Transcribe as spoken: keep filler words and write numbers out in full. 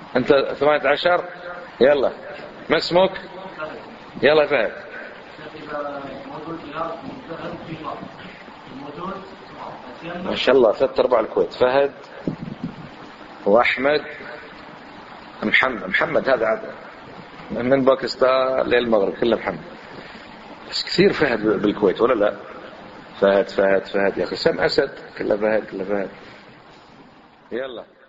انت ثمانية عشر. يلا ما اسمك؟ يلا فهد. ما شاء الله ثلاث ارباع الكويت. فهد واحمد محمد. محمد هذا عاد من باكستان للمغرب كله محمد. بس كثير فهد بالكويت ولا لا؟ فهد فهد فهد يا اخي. سم اسد كله فهد كله فهد. يلا